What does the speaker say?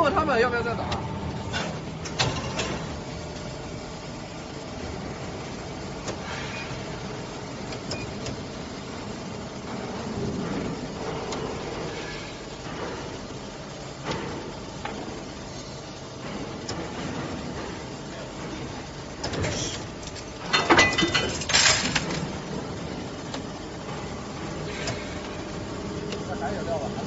问他们要不要再打。还有料吧？